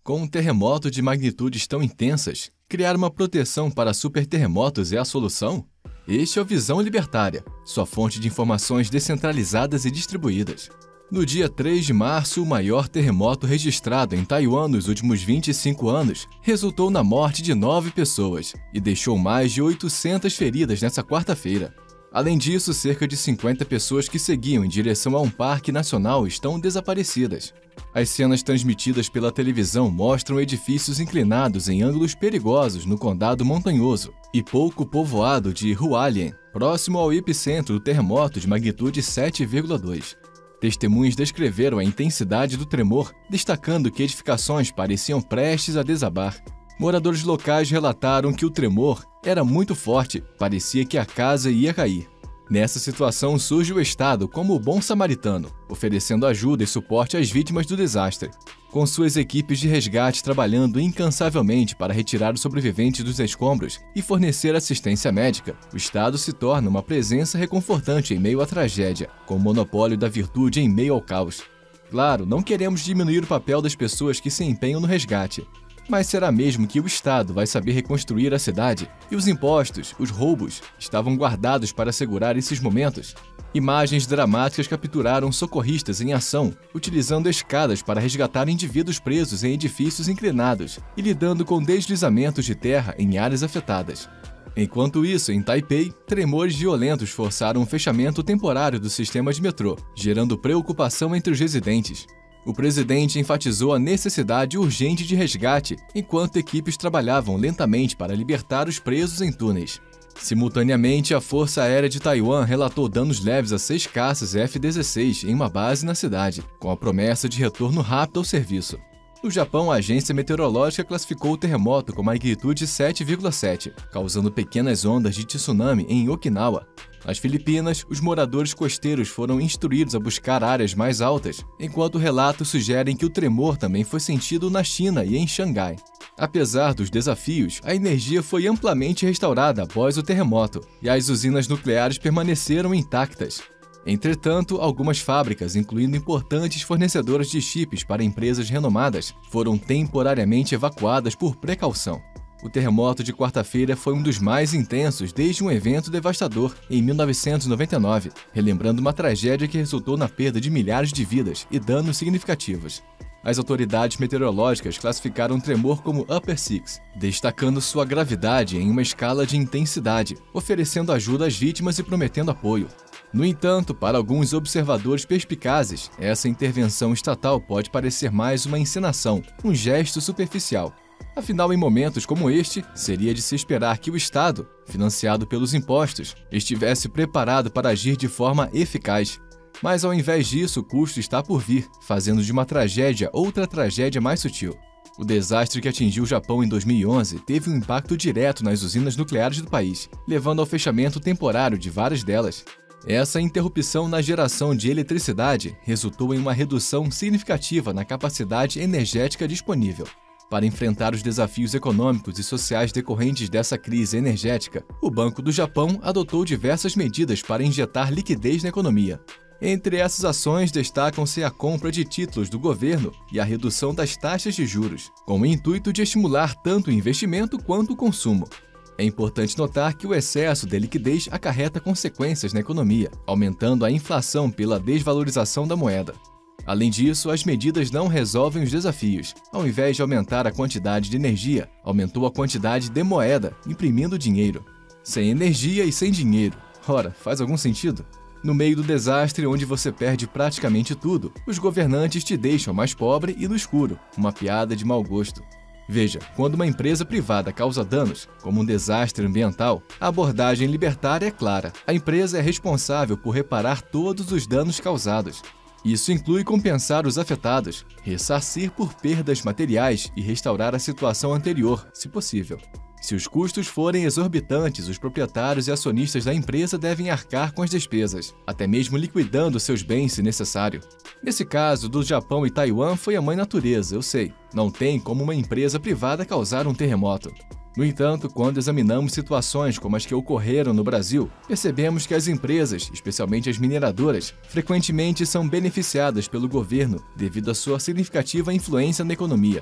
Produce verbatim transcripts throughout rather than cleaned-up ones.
Com um terremoto de magnitudes tão intensas, criar uma proteção para superterremotos é a solução? Este é o Visão Libertária, sua fonte de informações descentralizadas e distribuídas. No dia três de março, o maior terremoto registrado em Taiwan nos últimos vinte e cinco anos resultou na morte de nove pessoas e deixou mais de oitocentas feridas nesta quarta-feira. Além disso, cerca de cinquenta pessoas que seguiam em direção a um parque nacional estão desaparecidas. As cenas transmitidas pela televisão mostram edifícios inclinados em ângulos perigosos no condado montanhoso e pouco povoado de Hualien, próximo ao epicentro do terremoto de magnitude sete vírgula dois. Testemunhas descreveram a intensidade do tremor, destacando que edificações pareciam prestes a desabar. Moradores locais relataram que o tremor era muito forte, parecia que a casa ia cair. Nessa situação surge o Estado como o bom samaritano, oferecendo ajuda e suporte às vítimas do desastre. Com suas equipes de resgate trabalhando incansavelmente para retirar os sobreviventes dos escombros e fornecer assistência médica, o Estado se torna uma presença reconfortante em meio à tragédia, com o monopólio da virtude em meio ao caos. Claro, não queremos diminuir o papel das pessoas que se empenham no resgate. Mas será mesmo que o Estado vai saber reconstruir a cidade? E os impostos, os roubos, estavam guardados para assegurar esses momentos? Imagens dramáticas capturaram socorristas em ação, utilizando escadas para resgatar indivíduos presos em edifícios inclinados e lidando com deslizamentos de terra em áreas afetadas. Enquanto isso, em Taipei, tremores violentos forçaram o fechamento temporário do sistema de metrô, gerando preocupação entre os residentes. O presidente enfatizou a necessidade urgente de resgate, enquanto equipes trabalhavam lentamente para libertar os presos em túneis. Simultaneamente, a Força Aérea de Taiwan relatou danos leves a seis caças F dezesseis em uma base na cidade, com a promessa de retorno rápido ao serviço. No Japão, a agência meteorológica classificou o terremoto com magnitude sete vírgula sete, causando pequenas ondas de tsunami em Okinawa. Nas Filipinas, os moradores costeiros foram instruídos a buscar áreas mais altas, enquanto relatos sugerem que o tremor também foi sentido na China e em Xangai. Apesar dos desafios, a energia foi amplamente restaurada após o terremoto, e as usinas nucleares permaneceram intactas. Entretanto, algumas fábricas, incluindo importantes fornecedoras de chips para empresas renomadas, foram temporariamente evacuadas por precaução. O terremoto de quarta-feira foi um dos mais intensos desde um evento devastador em mil novecentos e noventa e nove, relembrando uma tragédia que resultou na perda de milhares de vidas e danos significativos. As autoridades meteorológicas classificaram o tremor como Upper Six, destacando sua gravidade em uma escala de intensidade, oferecendo ajuda às vítimas e prometendo apoio. No entanto, para alguns observadores perspicazes, essa intervenção estatal pode parecer mais uma encenação, um gesto superficial. Afinal, em momentos como este, seria de se esperar que o Estado, financiado pelos impostos, estivesse preparado para agir de forma eficaz. Mas, ao invés disso, o custo está por vir, fazendo de uma tragédia outra tragédia mais sutil. O desastre que atingiu o Japão em dois mil e onze teve um impacto direto nas usinas nucleares do país, levando ao fechamento temporário de várias delas. Essa interrupção na geração de eletricidade resultou em uma redução significativa na capacidade energética disponível. Para enfrentar os desafios econômicos e sociais decorrentes dessa crise energética, o Banco do Japão adotou diversas medidas para injetar liquidez na economia. Entre essas ações destacam-se a compra de títulos do governo e a redução das taxas de juros, com o intuito de estimular tanto o investimento quanto o consumo. É importante notar que o excesso de liquidez acarreta consequências na economia, aumentando a inflação pela desvalorização da moeda. Além disso, as medidas não resolvem os desafios. Ao invés de aumentar a quantidade de energia, aumentou a quantidade de moeda, imprimindo dinheiro. Sem energia e sem dinheiro. Ora, faz algum sentido? No meio do desastre, onde você perde praticamente tudo, os governantes te deixam mais pobre e no escuro, uma piada de mau gosto. Veja, quando uma empresa privada causa danos, como um desastre ambiental, a abordagem libertária é clara. A empresa é responsável por reparar todos os danos causados. Isso inclui compensar os afetados, ressarcir por perdas materiais e restaurar a situação anterior, se possível. Se os custos forem exorbitantes, os proprietários e acionistas da empresa devem arcar com as despesas, até mesmo liquidando seus bens se necessário. Nesse caso, do Japão e Taiwan foi a mãe natureza, eu sei. Não tem como uma empresa privada causar um terremoto. No entanto, quando examinamos situações como as que ocorreram no Brasil, percebemos que as empresas, especialmente as mineradoras, frequentemente são beneficiadas pelo governo devido à sua significativa influência na economia.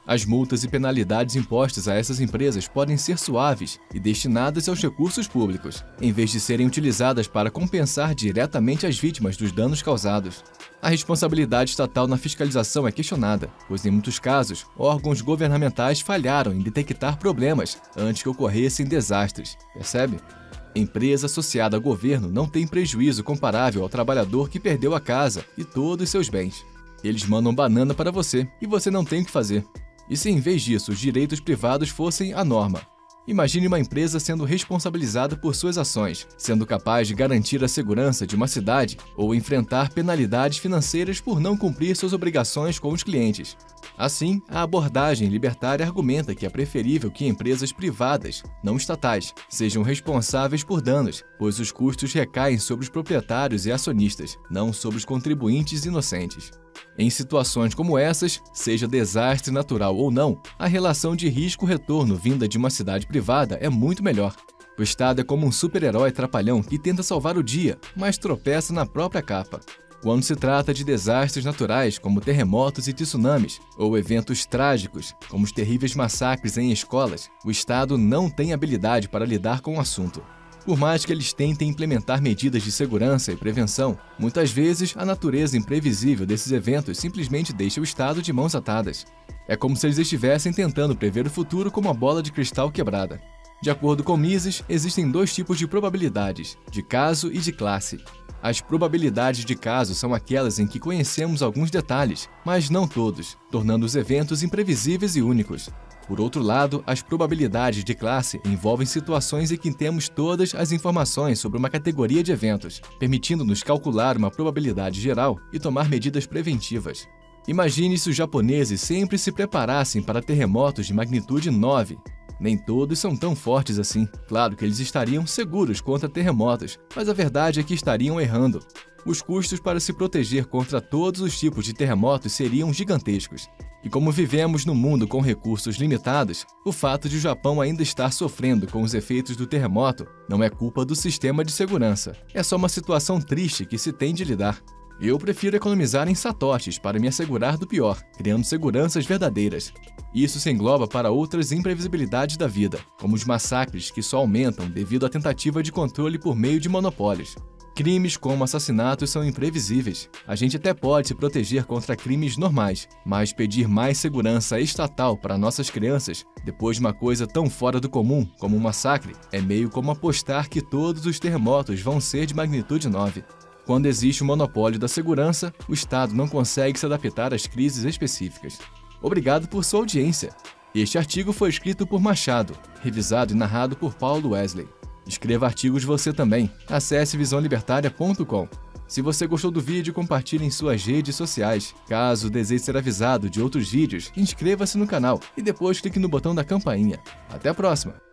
As multas e penalidades impostas a essas empresas podem ser suaves e destinadas aos recursos públicos, em vez de serem utilizadas para compensar diretamente as vítimas dos danos causados. A responsabilidade estatal na fiscalização é questionada, pois em muitos casos, órgãos governamentais falharam em detectar problemas antes que ocorressem desastres, percebe? Empresa associada a governo não tem prejuízo comparável ao trabalhador que perdeu a casa e todos os seus bens. Eles mandam banana para você e você não tem o que fazer. E se em vez disso os direitos privados fossem a norma? Imagine uma empresa sendo responsabilizada por suas ações, sendo capaz de garantir a segurança de uma cidade ou enfrentar penalidades financeiras por não cumprir suas obrigações com os clientes. Assim, a abordagem libertária argumenta que é preferível que empresas privadas, não estatais, sejam responsáveis por danos, pois os custos recaem sobre os proprietários e acionistas, não sobre os contribuintes inocentes. Em situações como essas, seja desastre natural ou não, a relação de risco-retorno vinda de uma cidade privada é muito melhor. O Estado é como um super-herói trapalhão que tenta salvar o dia, mas tropeça na própria capa. Quando se trata de desastres naturais, como terremotos e tsunamis, ou eventos trágicos, como os terríveis massacres em escolas, o Estado não tem habilidade para lidar com o assunto. Por mais que eles tentem implementar medidas de segurança e prevenção, muitas vezes a natureza imprevisível desses eventos simplesmente deixa o Estado de mãos atadas. É como se eles estivessem tentando prever o futuro com uma bola de cristal quebrada. De acordo com Mises, existem dois tipos de probabilidades, de caso e de classe. As probabilidades de caso são aquelas em que conhecemos alguns detalhes, mas não todos, tornando os eventos imprevisíveis e únicos. Por outro lado, as probabilidades de classe envolvem situações em que temos todas as informações sobre uma categoria de eventos, permitindo-nos calcular uma probabilidade geral e tomar medidas preventivas. Imagine se os japoneses sempre se preparassem para terremotos de magnitude nove. Nem todos são tão fortes assim. Claro que eles estariam seguros contra terremotos, mas a verdade é que estariam errando. Os custos para se proteger contra todos os tipos de terremotos seriam gigantescos. E como vivemos num mundo com recursos limitados, o fato de o Japão ainda estar sofrendo com os efeitos do terremoto não é culpa do sistema de segurança. É só uma situação triste que se tem de lidar. Eu prefiro economizar em satoshis para me assegurar do pior, criando seguranças verdadeiras. Isso se engloba para outras imprevisibilidades da vida, como os massacres que só aumentam devido à tentativa de controle por meio de monopólios. Crimes como assassinatos são imprevisíveis. A gente até pode se proteger contra crimes normais, mas pedir mais segurança estatal para nossas crianças, depois de uma coisa tão fora do comum como um massacre, é meio como apostar que todos os terremotos vão ser de magnitude nove. Quando existe o monopólio da segurança, o Estado não consegue se adaptar às crises específicas. Obrigado por sua audiência. Este artigo foi escrito por Machado, revisado e narrado por Paulo Wesley. Escreva artigos você também. Acesse visão libertária ponto com. Se você gostou do vídeo, compartilhe em suas redes sociais. Caso deseje ser avisado de outros vídeos, inscreva-se no canal e depois clique no botão da campainha. Até a próxima!